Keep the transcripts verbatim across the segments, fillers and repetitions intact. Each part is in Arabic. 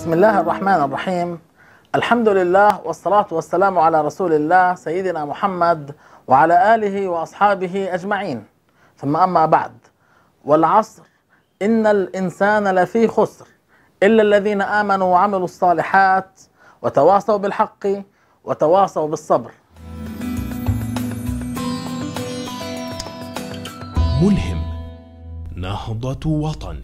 بسم الله الرحمن الرحيم. الحمد لله والصلاة والسلام على رسول الله سيدنا محمد وعلى آله وأصحابه أجمعين، ثم أما بعد. والعصر إن الإنسان لفي خسر إلا الذين آمنوا وعملوا الصالحات وتواصوا بالحق وتواصوا بالصبر. ملهم نهضة وطن.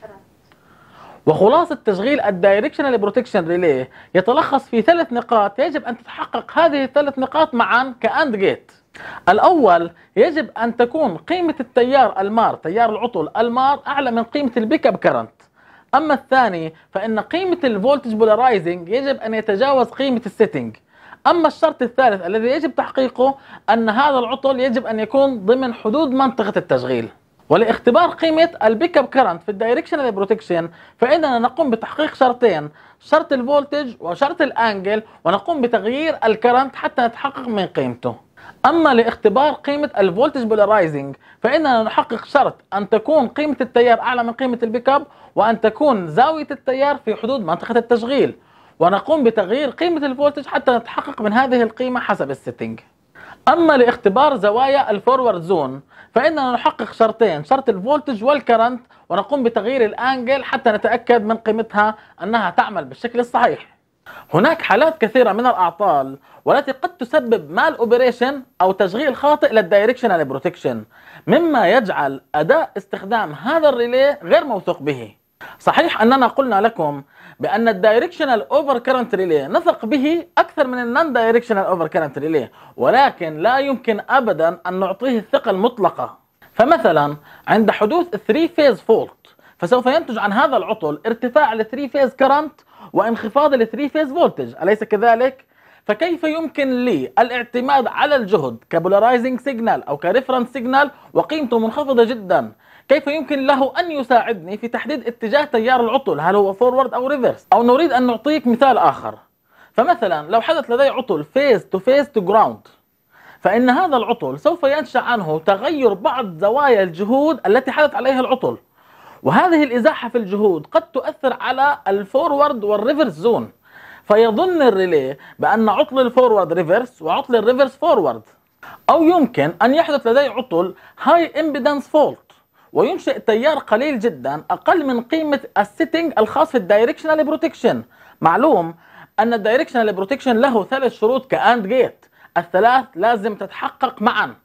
وخلاصة تشغيل الدايركشنال بروتكشن ريلي يتلخص في ثلاث نقاط يجب أن تتحقق هذه الثلاث نقاط معا كأند جيت. الأول، يجب أن تكون قيمة التيار المار تيار العطل المار أعلى من قيمة البيك اب كرنت. أما الثاني فإن قيمة الفولتج بولارايزنج يجب أن يتجاوز قيمة السيتنج. أما الشرط الثالث الذي يجب تحقيقه أن هذا العطل يجب أن يكون ضمن حدود منطقة التشغيل. ولاختبار قيمة البيك اب كرنت في الدايركشنال بروتكشن فإننا نقوم بتحقيق شرطين، شرط الفولتج وشرط الانجل، ونقوم بتغيير الكرنت حتى نتحقق من قيمته. أما لاختبار قيمة الفولتج بولارايزنج فإننا نحقق شرط أن تكون قيمة التيار أعلى من قيمة البيك اب، وأن تكون زاوية التيار في حدود منطقة التشغيل، ونقوم بتغيير قيمة الفولتج حتى نتحقق من هذه القيمة حسب السيتنج. أما لاختبار زوايا الفورورد زون فإننا نحقق شرطين، شرط الفولتج والكرنت، ونقوم بتغيير الانجل حتى نتأكد من قيمتها أنها تعمل بالشكل الصحيح. هناك حالات كثيرة من الأعطال والتي قد تسبب مال اوبريشن أو تشغيل خاطئ للدايركشنال بروتكشن، مما يجعل أداء استخدام هذا الريلي غير موثوق به. صحيح أننا قلنا لكم بأن الدايركشنال اوفر كرنت ريلي نثق به أكثر من النون دايركشنال اوفر كرنت ريلي، ولكن لا يمكن أبدا أن نعطيه الثقة المطلقة. فمثلا عند حدوث ثري فيز فولت فسوف ينتج عن هذا العطل ارتفاع ال ثري فيز كرنت وانخفاض ال ثري فيز فولتج، أليس كذلك؟ فكيف يمكن لي الاعتماد على الجهد كبولارايزنج سيجنال أو كريفرنس سيجنال وقيمته منخفضة جدا؟ كيف يمكن له أن يساعدني في تحديد اتجاه تيار العطل، هل هو فورورد أو ريفرس؟ أو نريد أن نعطيك مثال آخر، فمثلا لو حدث لدي عطل فيز تو فيز تو جراوند فإن هذا العطل سوف ينشأ عنه تغير بعض زوايا الجهود التي حدث عليها العطل، وهذه الإزاحة في الجهود قد تؤثر على الفورورد والريفرس زون، فيظن الريلي بأن عطل الفورورد ريفرس وعطل الريفرس فورورد. أو يمكن أن يحدث لدي عطل هاي امبيدنس فولت وينشئ تيار قليل جدا أقل من قيمة السيتنج الخاص في الدايركشنال بروتكشن. معلوم أن الدايركشنال بروتكشن له ثلاث شروط كأند جيت، الثلاث لازم تتحقق معا،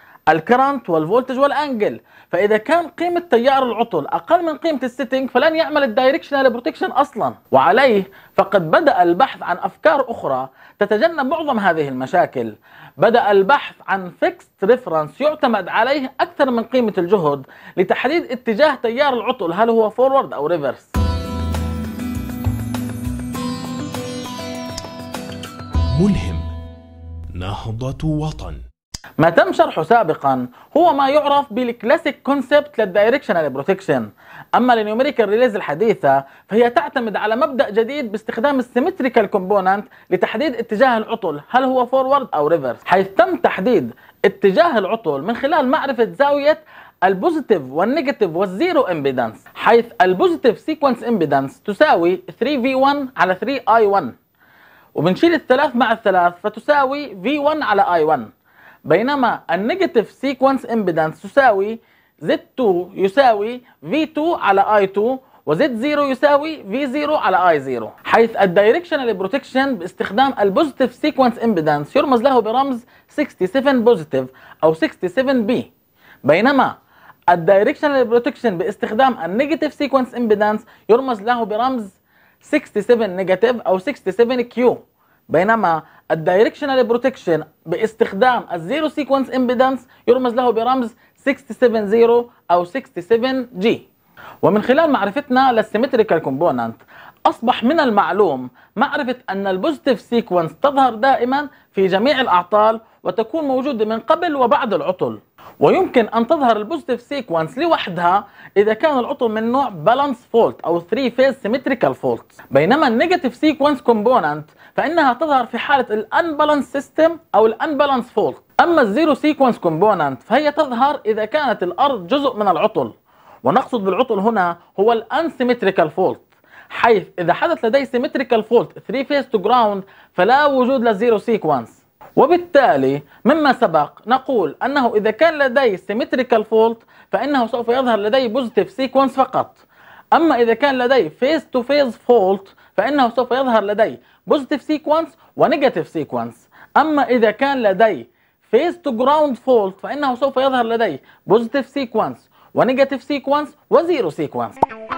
الكرنت والفولتج والانجل. فإذا كان قيمة تيار العطل أقل من قيمة السيتنج فلن يعمل الدايركشنال بروتكشن أصلا، وعليه فقد بدأ البحث عن أفكار أخرى تتجنب معظم هذه المشاكل. بدأ البحث عن فيكست ريفرنس يعتمد عليه أكثر من قيمة الجهد لتحديد اتجاه تيار العطل، هل هو فورورد أو ريفرس. ملهم نهضة وطن. ما تم شرحه سابقا هو ما يعرف بالكلاسيك كونسبت للدايركشنال بروتكشن. اما النيوميريكال ريليز الحديثه فهي تعتمد على مبدا جديد باستخدام السيمتريكال كومبوننت لتحديد اتجاه العطل، هل هو فورورد او ريفرس، حيث تم تحديد اتجاه العطل من خلال معرفه زاويه البوزيتيف والنيجاتيف والزيرو امبيدنس، حيث البوزيتيف سيكونس امبيدنس تساوي ثري في ون على ثري آي ون، وبنشيل الثلاث مع الثلاث فتساوي في ون على آي ون، بينما النيجاتيف سيكونس امبيدنس تساوي زد تو يساوي في تو على آي تو، وزد زيرو يساوي في زيرو على آي زيرو، حيث الدايركشنال بروتكشن باستخدام البوزيتيف سيكونس امبيدنس يرمز له برمز سبعة وستين بوزيتيف أو سبعة وستين بي، بينما الدايركشنال بروتكشن باستخدام النيجاتيف سيكونس امبيدنس يرمز له برمز سبعة وستين نيجاتيف أو سبعة وستين كيو، بينما الدايركشنال بروتكشن باستخدام الزيرو سيكونس امبيدنس يرمز له برمز ستة وستين زيرو او ستة وستين جي. ومن خلال معرفتنا للسيمتريكال كومبوننت اصبح من المعلوم معرفة ان البوزيتيف سيكونس تظهر دائما في جميع الاعطال وتكون موجودة من قبل وبعد العطل، ويمكن ان تظهر البوزيتيف سيكونس لوحدها اذا كان العطل من نوع بالانس فولت او ثري فيز سيمتريكال فولت، بينما النيجاتيف سيكونس كومبوننت فانها تظهر في حالة الانبالانس سيستم او الانبالانس فولت. اما الزيرو سيكونس كومبوننت فهي تظهر اذا كانت الارض جزء من العطل، ونقصد بالعطل هنا هو الانسيمتريكال فولت، حيث إذا حدث لدي symmetrical fault three phase to ground فلا وجود للزيرو سيكونس. وبالتالي مما سبق نقول أنه إذا كان لدي symmetrical fault فإنه سوف يظهر لدي positive sequence فقط. أما إذا كان لدي phase to phase fault فإنه سوف يظهر لدي positive sequence و negative sequence. أما إذا كان لدي phase to ground fault فإنه سوف يظهر لدي positive sequence و negative sequence و zero sequence.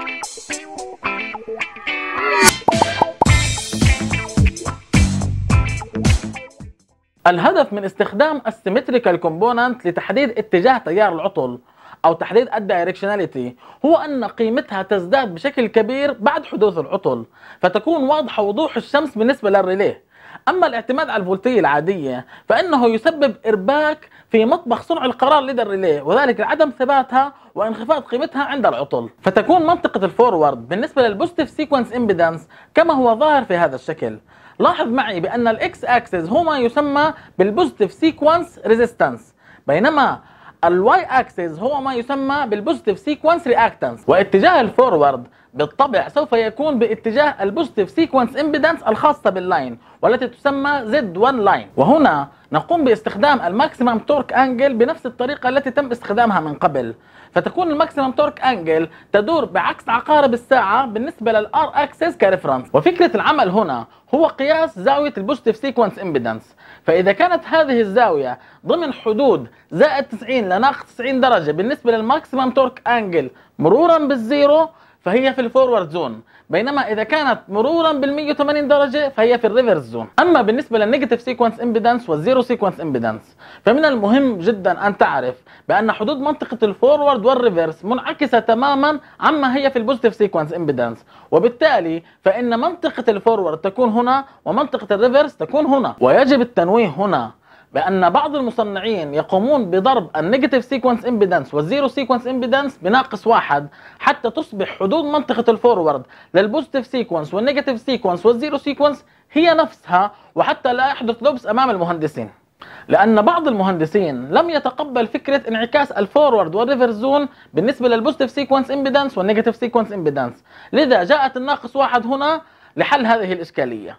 الهدف من استخدام السيمتريكال كومبوننت لتحديد اتجاه تيار العطل أو تحديد الدايركشناليتي هو أن قيمتها تزداد بشكل كبير بعد حدوث العطل، فتكون واضحة وضوح الشمس بالنسبة للريليه. أما الاعتماد على الفولتية العادية فإنه يسبب إرباك في مطبخ صنع القرار لدى الريليه، وذلك لعدم ثباتها وانخفاض قيمتها عند العطل. فتكون منطقة الفورورد بالنسبة للبوزيتيف سيكونس امبيدنس كما هو ظاهر في هذا الشكل. لاحظ معي بأن الاكس اكسس هو ما يسمى بالبوزيتيف سيكونس ريزيستنس، بينما الواي اكسس هو ما يسمى بالبوزيتيف سيكونس رياكتنس. واتجاه الفورورد بالطبع سوف يكون باتجاه البوزيتيف سيكونس امبيدنس الخاصة باللاين والتي تسمى زد واحد لاين. وهنا نقوم باستخدام الماكسيمم تورك انجل بنفس الطريقة التي تم استخدامها من قبل، فتكون الماكسيمم تورك انجل تدور بعكس عقارب الساعة بالنسبة للار اكسس كريفرنس. وفكرة العمل هنا هو قياس زاوية البوزيتيف سيكونس امبيدنس، فإذا كانت هذه الزاوية ضمن حدود زائد تسعين لناقص تسعين درجة بالنسبة للماكسيمم تورك انجل مرورا بالزيرو فهي في الفورورد زون، بينما إذا كانت مرورا بال مئة وثمانين درجة فهي في الريفرس زون. أما بالنسبة للنيجاتيف سيكونس امبيدنس والزيرو سيكونس امبيدنس فمن المهم جدا أن تعرف بأن حدود منطقة الفورورد والريفرس منعكسة تماما عما هي في البوزيتيف سيكونس امبيدنس، وبالتالي فإن منطقة الفورورد تكون هنا ومنطقة الريفرس تكون هنا. ويجب التنويه هنا بأن بعض المصنعين يقومون بضرب النيجاتيف سيكونس امبيدنس والزيرو سيكونس امبيدنس بناقص واحد حتى تصبح حدود منطقة الفورورد للبوزيتيف سيكونس والنيجاتيف سيكونس والزيرو سيكونس هي نفسها، وحتى لا يحدث لبس أمام المهندسين، لأن بعض المهندسين لم يتقبل فكرة انعكاس الفورورد والريفرس زون بالنسبة للبوزيتيف سيكونس امبيدنس والنيجاتيف سيكونس امبيدنس، لذا جاءت الناقص واحد هنا لحل هذه الإشكالية.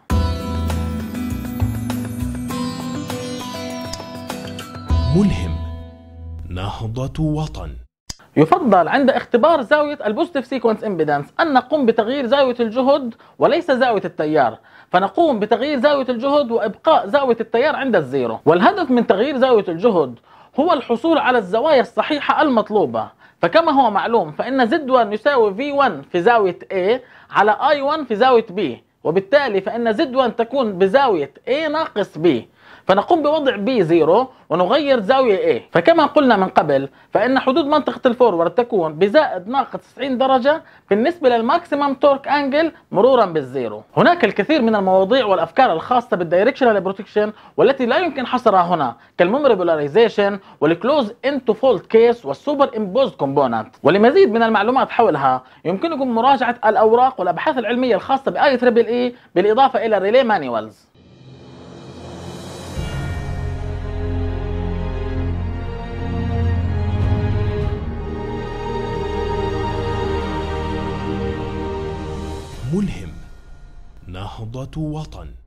ملهم، نهضة وطن. يفضل عند اختبار زاوية البوزيتيف سيكونس امبيدنس أن نقوم بتغيير زاوية الجهد وليس زاوية التيار، فنقوم بتغيير زاوية الجهد وإبقاء زاوية التيار عند الزيرو. والهدف من تغيير زاوية الجهد هو الحصول على الزوايا الصحيحة المطلوبة، فكما هو معلوم فإن زد واحد يساوي في واحد في زاوية A على آي واحد في زاوية B، وبالتالي فإن زد واحد تكون بزاوية A ناقص B، فنقوم بوضع B زيرو ونغير زاوية A. فكما قلنا من قبل فإن حدود منطقة الفورورد تكون بزائد ناقص تسعين درجة بالنسبة للماكسيمم تورك انجل مرورا بالزيرو. هناك الكثير من المواضيع والأفكار الخاصة بالدايركشنال بروتكشن والتي لا يمكن حصرها هنا، كالميموري بولاريزيشن والكلوز انتو فولت كيس والسوبر امبوزد كومبوننت. ولمزيد من المعلومات حولها يمكنكم مراجعة الأوراق والأبحاث العلمية الخاصة بآي تريبل إي بالإضافة إلى الريلي مانيوالز. ملهم، نهضة وطن.